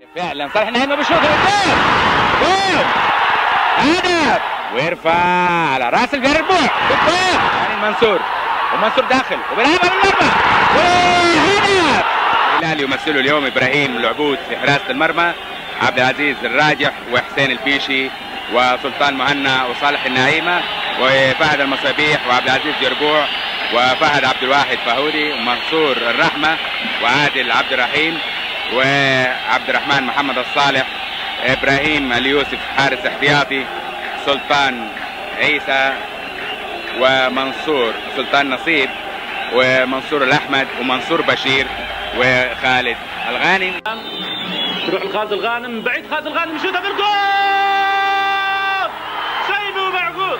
فعلا صالح النعيمة بيشوط قدام جول هدف ويرفع على راس الجربوع قدام المنصور ومنصور داخل وبيلعبها بالمرمى وهدف. الهلال يمثله اليوم ابراهيم العبود في حراسة المرمى، عبد العزيز الراجح وحسين البيشي وسلطان مهنا وصالح النعيمة وفهد المصابيح وعبد العزيز جربوع وفهد عبد الواحد فهودي ومنصور الرحمة وعادل عبد الرحيم وعبد الرحمن محمد الصالح، ابراهيم اليوسف حارس احتياطي، سلطان عيسى ومنصور سلطان نصيب ومنصور الاحمد ومنصور بشير وخالد الغانم. تروح لخالد الغانم من بعيد، خالد الغانم يشوتها بالجول، شيء مو معقول.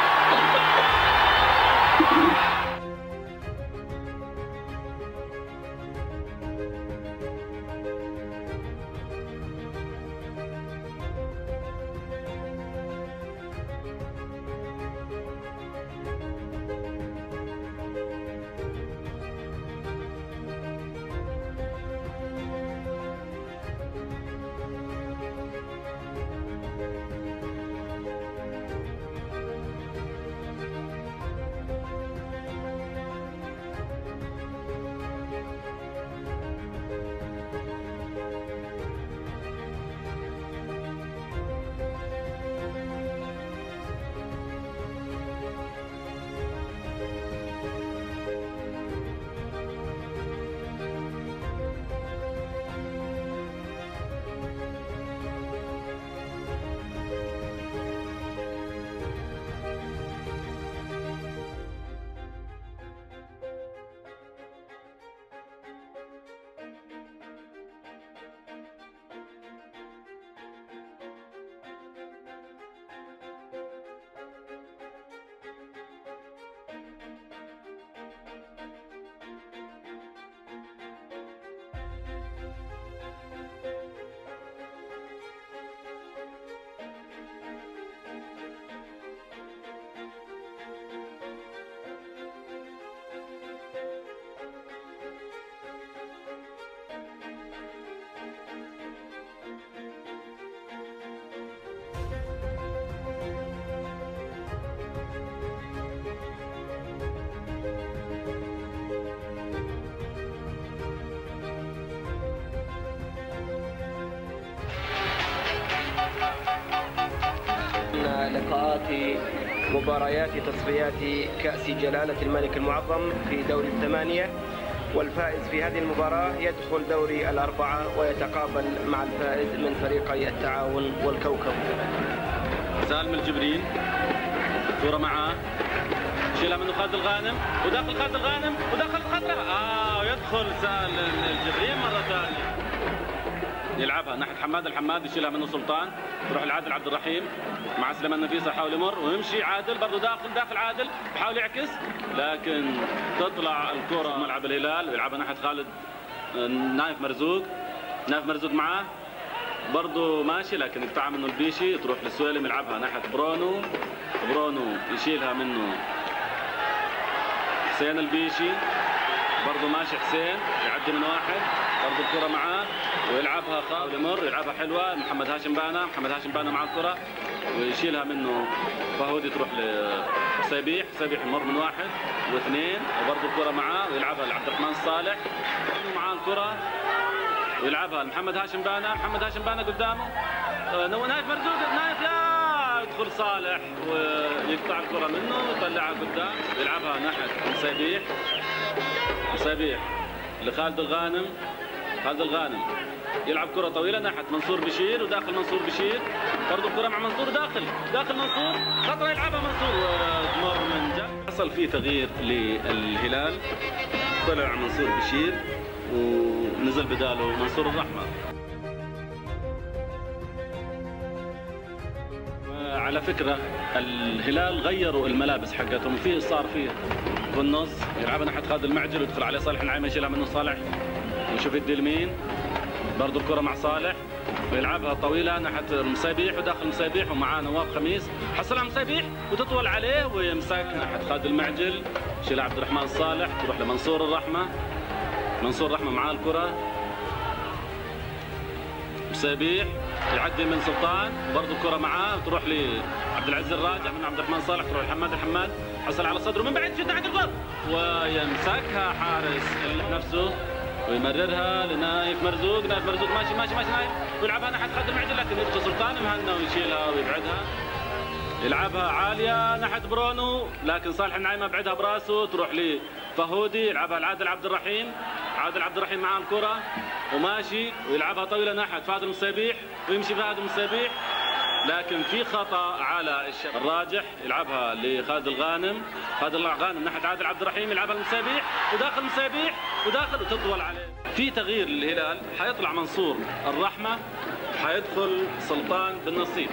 لقاءات مباريات تصفيات كأس جلالة الملك المعظم في دوري الثمانية، والفائز في هذه المباراة يدخل دوري الأربعة ويتقابل مع الفائز من فريقي التعاون والكوكب. سالم الجبرين كرة معاه شيلها منه خالد الغانم وداخل خالد الغانم وداخل الخطرة يدخل سالم الجبرين مرة ثانية، يلعبها ناحية حماد الحماد يشيلها منه سلطان، تروح لعادل عبد الرحيم مع سليمان نفيس يحاول يمر ويمشي عادل برضه داخل عادل بحاول يعكس لكن تطلع الكرة ملعب الهلال ويلعبها ناحية خالد نايف مرزوق معاه برضه ماشي لكن يقطعها منه البيشي، تروح للسويلم يلعبها ناحية برونو يشيلها منه حسين البيشي برضه ماشي حسين يعدي من واحد برضه الكرة معاه ويلعبها خالد يمر يلعبها حلوة محمد هاشم بانا مع الكرة ويشيلها منه فهودي تروح لسيبيح يمر من واحد واثنين وبرضه الكرة معاه ويلعبها لعبد الرحمن الصالح معاه الكرة ويلعبها لمحمد هاشم بانا قدامه نايف مرزوق لا يدخل صالح ويقطع الكرة منه ويطلعها قدام يلعبها ناحية مسيبيح لخالد الغانم يلعب كرة طويلة ناحية منصور بشير وداخل منصور بشير برضه الكرة مع منصور داخل منصور خطرة يلعبها منصور تمر من جنب. حصل فيه تغيير للهلال طلع منصور بشير ونزل بداله منصور الرحمة. على فكرة الهلال غيروا الملابس حقتهم صار فيه في النص يلعبها ناحية خالد المعجل ويدخل عليه صالح النعيمة يشيلها منه صالح ويشوف يدي اليمين برضه الكرة مع صالح ويلعبها طويلة ناحية المسيبيح وداخل المسيبيح ومعاه نواف خميس حصلها مسيبيح وتطول عليه ويمسك ناحية خالد المعجل يشيلها عبد الرحمن الصالح تروح لمنصور الرحمة معاه الكرة مصابيح يعدي من سلطان، وبرضه الكره معاه تروح لعبد العزيز الراجع من عبد الرحمن صالح، تروح لحماد الحماد، حصل على صدره من بعد شوت ناحيه الجول ويمسكها حارس نفسه ويمررها لنايف مرزوق. نايف مرزوق ماشي نايف ويلعبها ناحيه خد المعجل، لكن يدخل سلطان مهنا ويشيلها ويبعدها، يلعبها عاليه ناحيه برونو، لكن صالح النعيمه بعدها براسه تروح لفهودي، يلعبها لعادل عبد الرحيم. عادل عبد الرحيم معاه الكره وماشي ويلعبها طويله ناحيه فهد المصابيح، ويمشي فهد المصابيح، لكن في خطا على الشباب. الراجح يلعبها لخالد الغانم، خالد الغانم ناحيه عادل عبد الرحيم، يلعبها المصابيح وداخل المصابيح وداخل وتطول عليه. في تغيير للهلال، حيطلع منصور الرحمه، حيدخل سلطان بن نصير.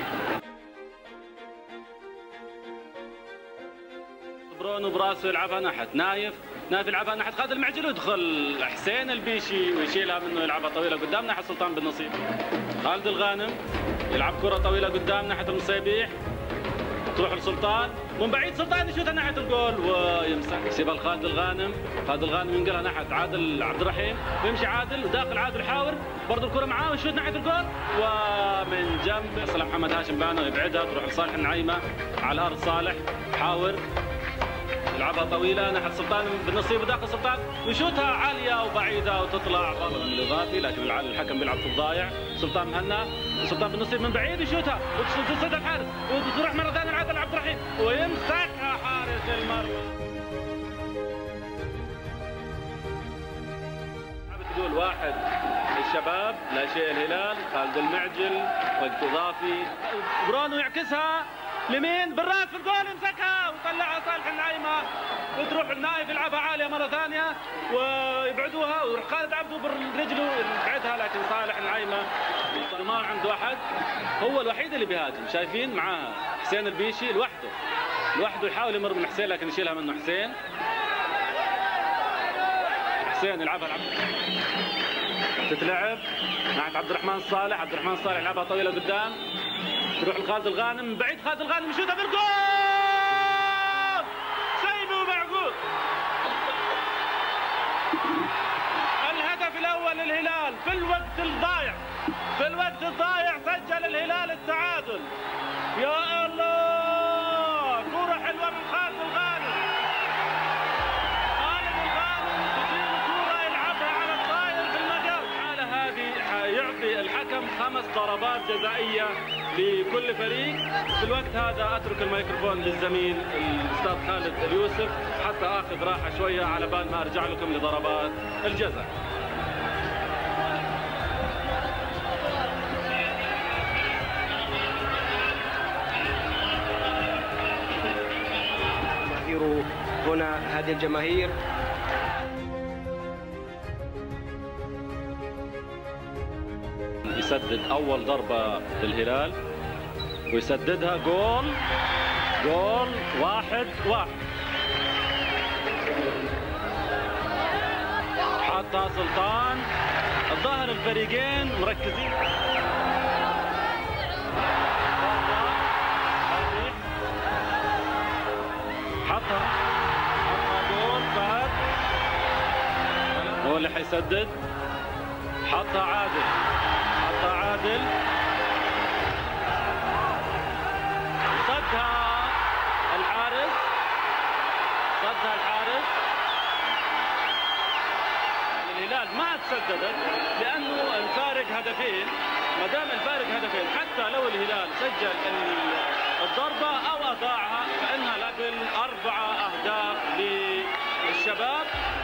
برونو براسه يلعبها ناحيه نايف يلعبها ناحيه خالد المعجل، ويدخل حسين البيشي ويشيلها منه، يلعبها طويله قدام ناحيه سلطان بن نصير. خالد الغانم يلعب كره طويله قدام ناحيه المصابيح، تروح لسلطان من بعيد، سلطان يشوتها ناحيه الجول ويمسك، يسيبها لخالد الغانم، خالد الغانم ينقلها ناحيه عادل عبد الرحيم، ويمشي عادل وداخل عادل حاور، برضه الكره معاه ويشوت ناحيه الجول، ومن جنب يصل محمد هاشم بانو يبعدها، تروح لصالح النعيمه على الارض. صالح حاور يلعبها طويله ناحيه سلطان بن نصير وداخل سلطان ويشوتها عاليه وبعيده وتطلع بره الاضافي، لكن الحكم بيلعب في الضايع. سلطان مهنا، سلطان بن نصير من بعيد يشوتها وتصدها الحارس وتروح مره ثانيه لعادل عبد الرحيم ويمسكها حارس المرمى. تقول واحد الشباب لا شيء الهلال، خالد المعجل وقت اضافي، برونو يعكسها لمين بالراس في الجول، يمسكها ويطلعها صالح النعيمه وتروح النايف يلعبها عاليه مره ثانيه ويبعدوها، ويروح خالد عبده برجله يبعدها، لكن صالح النعيمه ما عنده احد، هو الوحيد اللي بيهاجم. شايفين معاها حسين البيشي لوحده يحاول يمر من حسين، لكن يشيلها منه حسين يلعبها تتلعب ناحيه عبد الرحمن صالح، عبد الرحمن صالح يلعبها طويله قدام، تروح لخالد الغانم من بعيد، خالد الغانم يشوتها بالجول، سيبه معقول. الهدف الاول للهلال في الوقت الضايع سجل الهلال التعادل. يا الله كرة حلوة من خالد الغانم، تجيب كرة يلعبها على الطاير في المجال. الحالة هذه يعطي الحكم 5 ضربات جزائية لكل فريق. في الوقت هذا اترك الميكروفون للزميل الاستاذ خالد اليوسف حتى اخذ راحه شويه على بال ما ارجع لكم لضربات الجزاء. هنا هذه الجماهير يسدد اول ضربه للهلال ويسددها جول 1-1. حطها سلطان، الظاهر الفريقين مركزين. حطها جول فهد، هو اللي حيسدد. حطها عادل صدها الحارس الهلال ما تسددت لانه الفارق هدفين. ما دام الفارق هدفين حتى لو الهلال سجل الضربه او اضاعها فانها لكن 4 اهداف للشباب.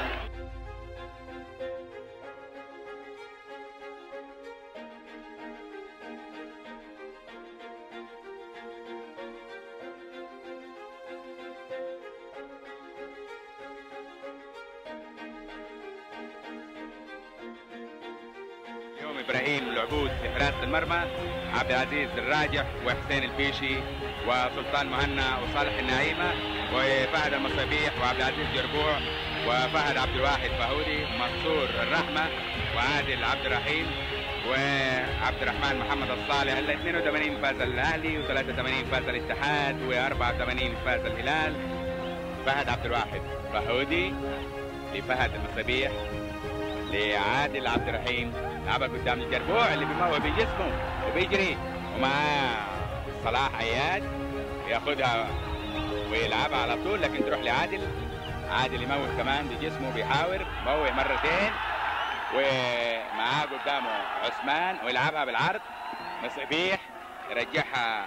ابراهيم العبود في حراسه المرمى، عبد العزيز الراجح وحسين البيشي وسلطان مهنا وصالح النعيمه وفهد المصابيح وعبد العزيز جربوع وفهد عبد الواحد فهودي ومنصور الرحمه وعادل عبد الرحيم وعبد الرحمن محمد الصالح. ال 82 فاز الاهلي و83 فاز الاتحاد و84 فاز الهلال. فهد عبد الواحد فهودي لفهد المصابيح لعادل عبد الرحيم لعبها قدام الجربوع اللي بيموه بجسمه وبيجري، ومعاه صلاح عياد ياخدها ويلعبها على طول، لكن تروح لعادل. عادل يموه كمان بجسمه، بيحاور موه مرتين، ومعاه قدامه عثمان ويلعبها بالعرض. مصبيح يرجعها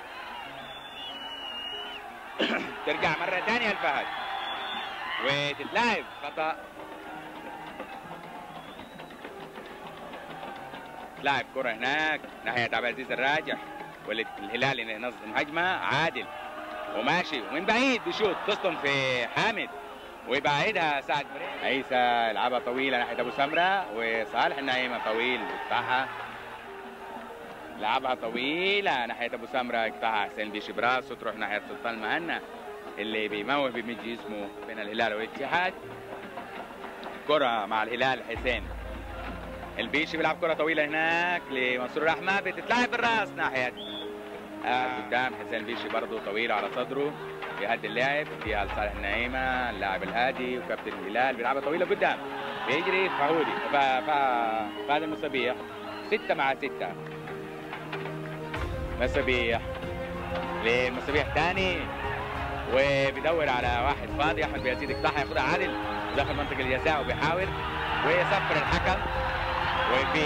ترجع مرة ثانية لفهد وتتلعب خطأ. تلعب كرة هناك ناحية عبد العزيز الراجح، والهلال ينظم هجمة. عادل وماشي ومن بعيد بشوط تصطم في حامد ويبعدها سعد فريق. عيسى يلعبها طويلة ناحية أبو سمرة، وصالح النعيمة طويل يقطعها. لعبها طويلة ناحية أبو سمرة يقطعها حسين بيشي براسه، تروح ناحية سلطان المهنا اللي بيموه بمد جسمه بين الهلال والاتحاد. كرة مع الهلال حسين البيشي بيلعب كرة طويلة هناك لمنصور الرحمة، بتتلعب بالراس ناحية قدام. حسين البيشي برضه طويلة على صدره بيهدي اللاعب فيها لصالح النعيمة اللاعب الهادي وكابتن الهلال، بيلعبها طويلة قدام بيجري فهودي فهذا المصابيح 6 مع 6. مصابيح لمصابيح ثاني وبيدور على واحد فاضي. احمد بيزيد يقطعها ياخذها عادل وداخل منطقة الجزاء وبيحاول ويصفر الحكم، وفي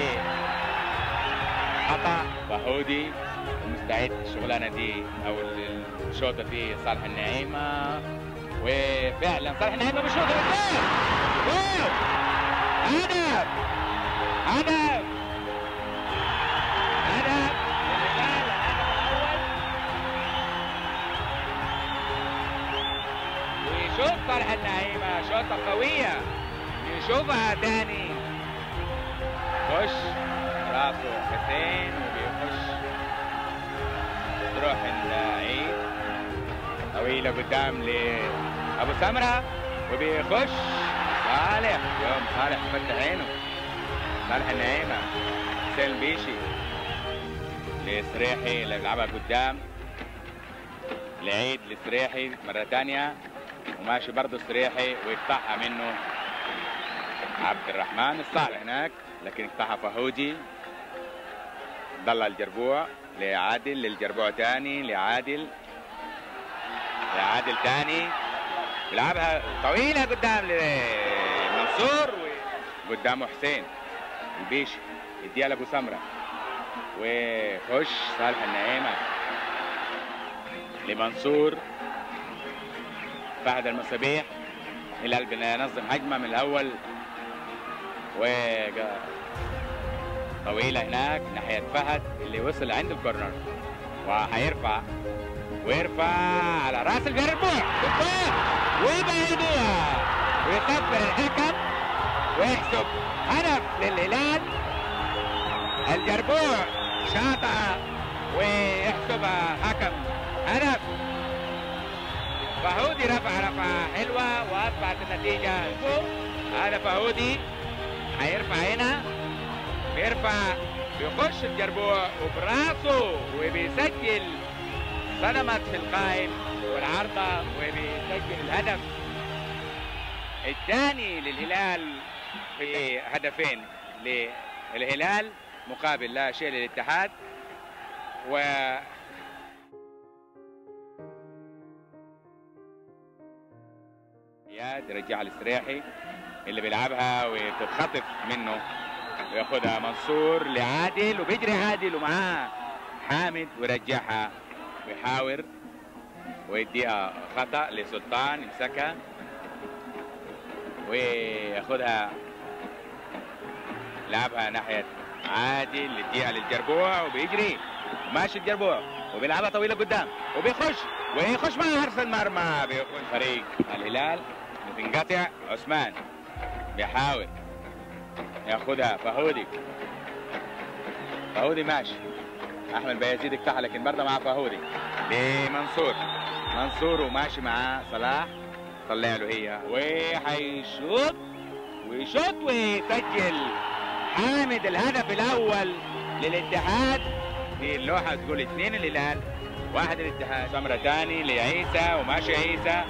خطأ. فهودي مستعد الشغلانة دي او الشوطة في صالح النعيمة، وفعلا صالح النعيمة بشوط الجول. واو هدف هدف هدف الهلال، الهدف الأول. ويشوف صالح النعيمة شوطة قوية يشوفها تاني، خش راسه حسين وبيخش تروح العيد طويلة قدام لأبو سمرة وبيخش صالح. يوم صالح فتح عينه صالح النعيمة. حسين بيشي لسريحي اللي بيلعبها قدام لعيد لسريحي مرة ثانية وماشي برضه سريحي ويقطعها منه عبد الرحمن الصالح هناك، لكن يقطعها فهودي. ضل الجربوع لعادل للجربوع ثاني لعادل ثاني بيلعبها طويلة قدام لمنصور وقدامه حسين البيشي يديها لابو سمرة وخش صالح النعيمة لمنصور. فهد المصابيح الهلال بينظم هجمة من الأول طويلة هناك ناحية فهد اللي وصل عند الكورنر وهيرفع على راس الجربوع ويبعدوها ويصفر الحكم ويحسب هدف للهلال. الجربوع شاطئة ويحسبها حكم هدف. فهودي رفعة حلوة وأصبحت النتيجة. هذا فهودي هيرفع هنا بيخش الجربوع وبراسه وبيسجل، صدمت في القائم والعارضة وبيسجل الهدف الثاني للهلال في هدفين للهلال مقابل لا شيء للاتحاد. و يرجعها للسريحي اللي بيلعبها وتتخطف منه وياخدها منصور لعادل وبيجري عادل ومعاه حامد ويرجعها ويحاور ويديها خطأ لسلطان يمسكها وياخدها لعبها ناحية عادل يديها للجربوع وبيجري وماشي الجربوع وبيلعبها طويلة قدام ويخش مع حرس المرمى. بيكون فريق الهلال بتنقطع. عثمان بيحاول ياخدها فهودي ماشي. احمد بيزيد يقطعها لكن برضه مع فهودي لمنصور وماشي معاه صلاح طلع له هي وحيشوط ويسجل حامد الهدف الاول للاتحاد. في اللوحه تقول 2 الهلال 1 الاتحاد. سمرة ثاني لعيسى وماشي عيسى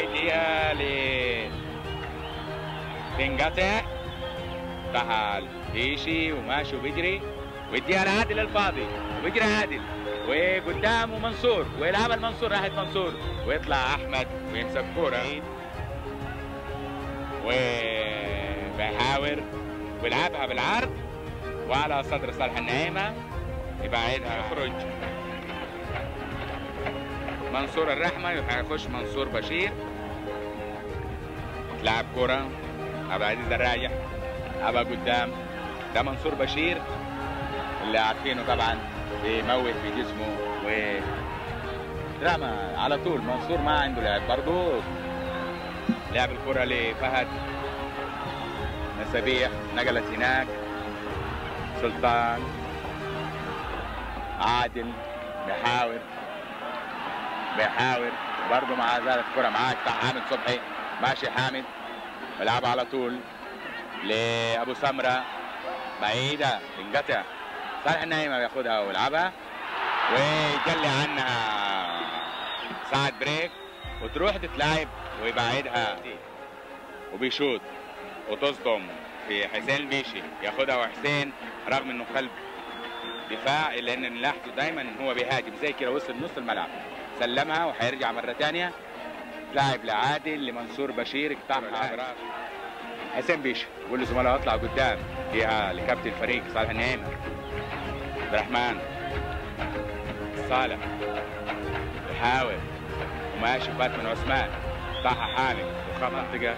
ويديها تنقطع. تعال بيشي وماشي وبيجري ويديها لعادل الفاضي وبيجري عادل وقدامه منصور ويلعبها المنصور ناحيه منصور ويطلع احمد ويمسك كوره وبيحاور ويلعبها بالعرض وعلى صدر صالح النعيمه يبعدها يخرج منصور الرحمه يخش منصور بشير تلعب كوره عبد العزيز الراجح ابا قدام ده منصور بشير اللي عارفينه طبعا بيموت في جسمه و رمى على طول. منصور ما عنده لعب برضه لعب الكرة لفهد مسابيح نقلت هناك سلطان عادل بيحاور برضه مع ذلك الكرة معاك بتاع حامد صبحي ماشي حامد بيلعبها على طول لابو سمره بعيده تنقطع صالح النعيمه بياخدها ويلعبها ويجلي عنها سعد بريك وتروح تتلعب ويبعدها وبيشوط وتصدم في حسين البيشي ياخدها وحسين رغم انه قلب دفاع الا ان نلاحظه دايما ان هو بيهاجم زي كده وصل نص الملعب سلمها وهيرجع مره ثانيه تلعب لعادل لمنصور بشير اقطعها حسين بيشي يقول لزملائه اطلع قدام فيها لكابتن الفريق صالح النعيمه عبد الرحمن صالح يحاول وماشي فات من عثمان طاحة حامد وخا منطقه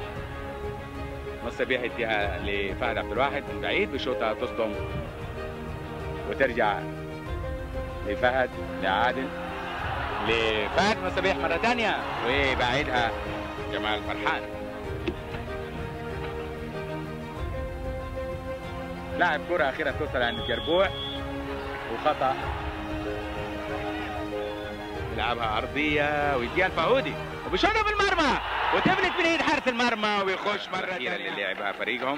مصبيح يديها لفهد عبد الواحد من بعيد بشوطها تصدم وترجع لفهد لعادل لفهد مصبيح مره ثانيه وبعيدها جمال فرحان لاعب كرة أخيرة توصل عند الجربوع وخطأ يلعبها أرضية ويديها الفهودي وبيشوطها بالمرمى وتفلت من إيد حارس المرمى ويخش مرة ثانية اللي لعبها فريقهم.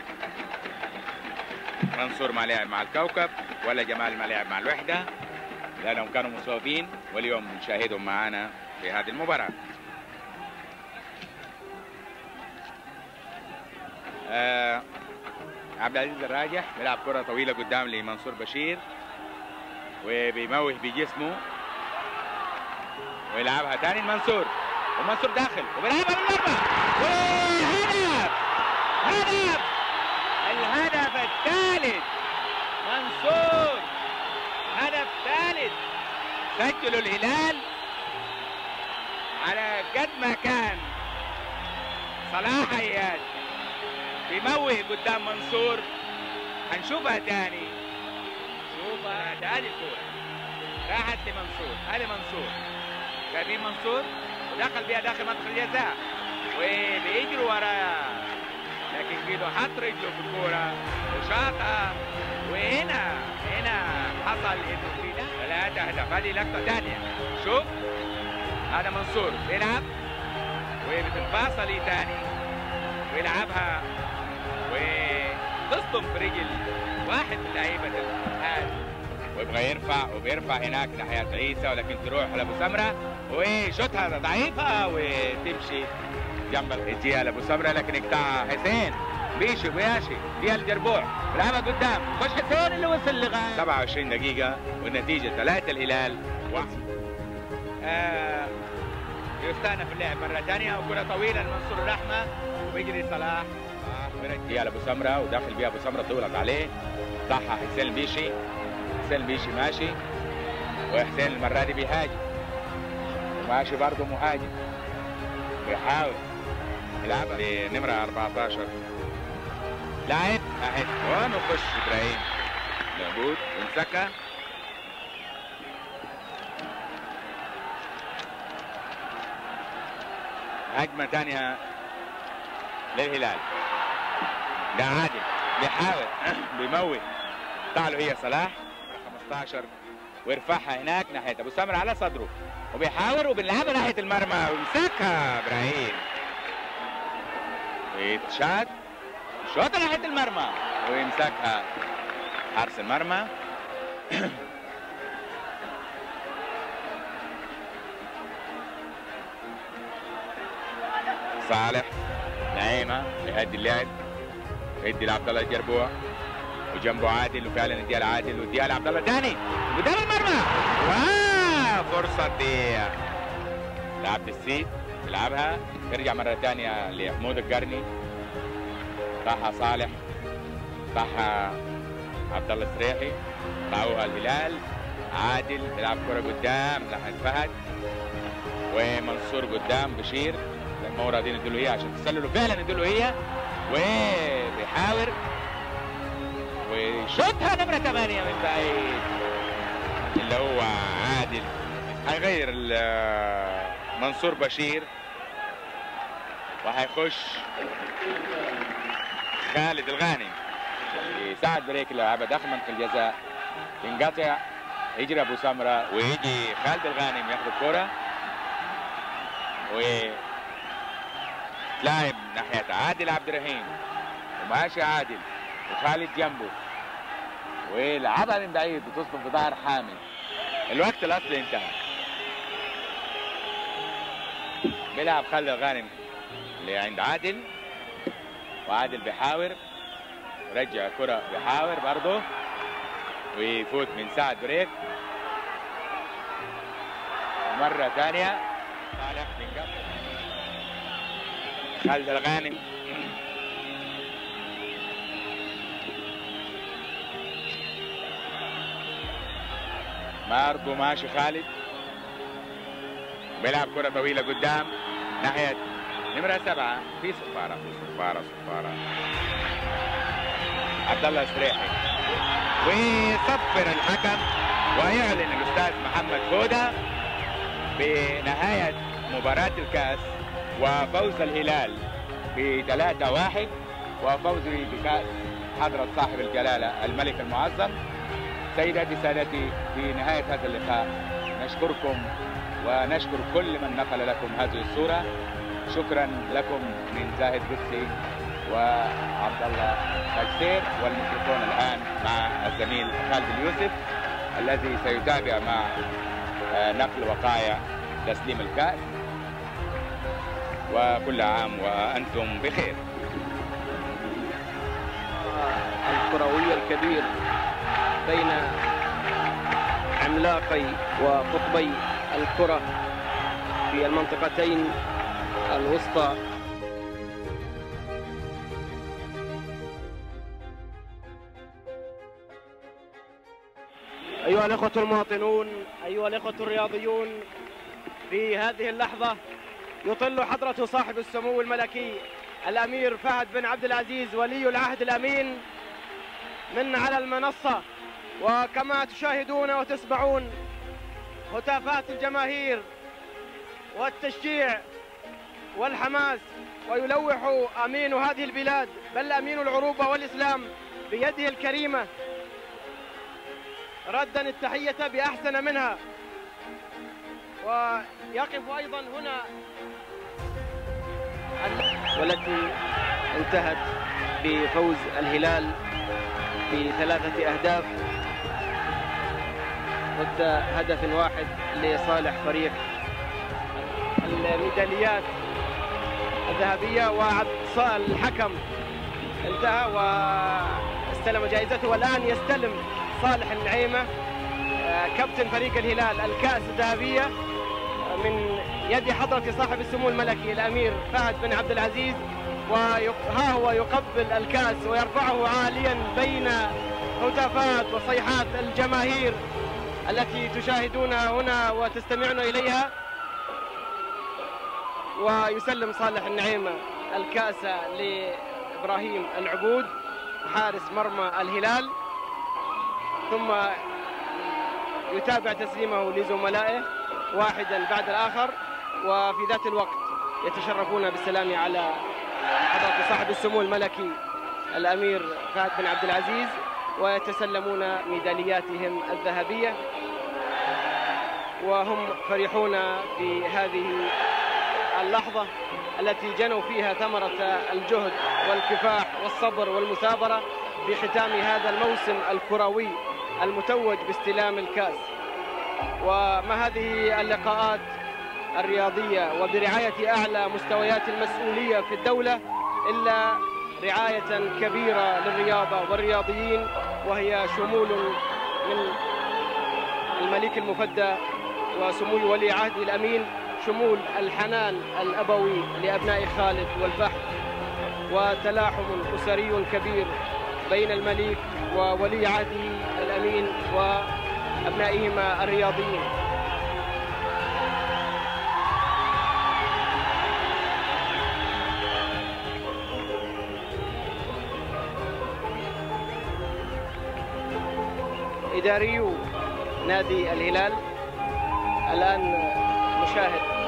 منصور ما لعب مع الكوكب ولا جمال ما لعب مع الوحدة لأنهم كانوا مصابين واليوم نشاهدهم معنا في هذه المباراة. عبد العزيز الراجح بيلعب كرة طويلة قدام لمنصور بشير وبيموه بجسمه ويلعبها ثاني لمنصور ومنصور داخل وبيلعبها بالمرمى هدف الهدف الثالث منصور هدف ثالث سجلوا الهلال على قد ما كان صلاح عياد بيموه قدام منصور. هنشوفها تاني شوفها تاني الكورة راحت لمنصور هذه منصور جايبين منصور ودخل بيها داخل منطقة الجزاء وبيجروا وراه لكن بيدو حط رجله في الكورة وشاطها وهنا حصل انه في 3 اهداف. هذه لقطة ثانية شوف هذا منصور بيلعب وبتنفاصل ثاني ويلعبها وتصدم في رجل واحد من لعيبه الهلال ويبغى يرفع وبيرفع هناك ناحيه عيسى ولكن تروح لابو سمره وشوتها ضعيفه وتمشي جنب الجهه لابو سمره لكن يقطعها حسين بيشي وياشي فيها الجربوع بيلعبها قدام خش حسين اللي وصل لغايه 27 دقيقه والنتيجه 3 الهلال 1. يستأنف اللعب مرة ثانية وكرة طويلة لمنصور الرحمة وبيجري صلاح برجيها لأبو سمرة وداخل بيها أبو سمرة تغلط عليه صحها حسين البيشي ماشي وحسين المرة دي بيهاجم وماشي برضه مهاجم بيحاول يلعبها لنمرة 14 لاعب أهد وين وخش إبراهيم موجود ومسكها هجمة ثانية للهلال ده عادل بيحاول بيموت طالع هي صلاح 15 ويرفعها هناك ناحية أبو سمرة على صدره وبيحاول وبيلعبها ناحية المرمى ويمسكها إبراهيم ويتشات شوطة ناحية المرمى ويمسكها حارس المرمى صالح نعيمة يهدي اللعب يدي لعبد الله الجربوع وجنبه عادل وفعلا اديها لعادل واديها لعبد الله ثاني قدام المرمى. فرصه دي لعبد السيد يلعبها يرجع مره ثانيه لحمود القرني. طاحها صالح طاحها عبد الله السريحي طاحوها الهلال. عادل يلعب كره قدام ناحيه فهد ومنصور قدام بشير لما هو راضيين يدوا له اياها عشان تسللوا فعلا يدوا له هي وبيحاول وشوتها نمره 8 من بعيد اللي هو عادل. هيغير منصور بشير وهيخش خالد الغانم يساعد بريك لعبه داخل منطقه الجزاء. ينقطع يجري ابو سمره ويجي خالد الغانم ياخذ الكره وتلاعب ناحيه عادل عبد الرحيم وماشي عادل وخالد جنبه ويلعبها من بعيد وتصدم في ظهر حامي. الوقت الاصلي انتهى. بيلعب خالد الغانم اللي عند عادل وعادل بيحاور رجع كرة بيحاور برضه ويفوت من سعد بريك مرة ثانية. صالح بينقطع خالد الغانم برضه ماشي خالد بيلعب كرة طويلة قدام ناحية نمرة 7 في صفارة عبد الله السريحي ويصفر الحكم ويعلن الأستاذ محمد فودة بنهاية مباراة الكأس وفوز الهلال ب3-1 وفوزه بكأس حضرة صاحب الجلالة الملك المعظم. سيداتي سادتي في نهاية هذا اللقاء نشكركم ونشكر كل من نقل لكم هذه الصورة. شكرا لكم من زاهد قدسي وعبد الله تكسير والميكروفون الآن مع الزميل خالد اليوسف الذي سيتابع مع نقل وقائع تسليم الكأس. وكل عام وأنتم بخير. الكروي الكبير بين عملاقي وقطبي الكرة في المنطقتين الوسطى. أيها الأخوة المواطنون، أيها الأخوة الرياضيون، في هذه اللحظة يطل حضرة صاحب السمو الملكي الأمير فهد بن عبد العزيز ولي العهد الأمين من على المنصة، وكما تشاهدون وتسمعون هتافات الجماهير والتشجيع والحماس، ويلوح أمين هذه البلاد بل أمين العروبة والإسلام بيده الكريمة ردا التحية بأحسن منها. ويقف أيضا هنا والتي انتهت بفوز الهلال ب3 أهداف ضد هدف واحد لصالح فريق. الميداليات الذهبية والحكم انتهى واستلم جائزته، والآن يستلم صالح النعيمة كابتن فريق الهلال الكأس الذهبية من يد حضرة صاحب السمو الملكي الأمير فهد بن عبد العزيز، وها هو يقبل الكأس ويرفعه عاليا بين هتافات وصيحات الجماهير التي تشاهدونها هنا وتستمعون إليها. ويسلم صالح النعيمة الكأس لإبراهيم العبود حارس مرمى الهلال، ثم يتابع تسليمه لزملائه واحدا بعد الآخر، وفي ذات الوقت يتشرفون بالسلام على حضرة صاحب السمو الملكي الأمير فهد بن عبد العزيز ويتسلمون ميدالياتهم الذهبية، وهم فرحون بهذه اللحظة التي جنوا فيها ثمرة الجهد والكفاح والصبر والمثابرة في ختام هذا الموسم الكروي المتوج باستلام الكأس. وما هذه اللقاءات الرياضية وبرعاية أعلى مستويات المسؤولية في الدولة إلا رعاية كبيرة للرياضة والرياضيين وهي شمول من الملك المفدى وسمو ولي عهده الأمين، شمول الحنان الأبوي لأبناء خالد والفحم، وتلاحم أسري كبير بين الملك وولي عهده الأمين وأبنائهما الرياضيين. إداريو نادي الهلال الآن نشاهد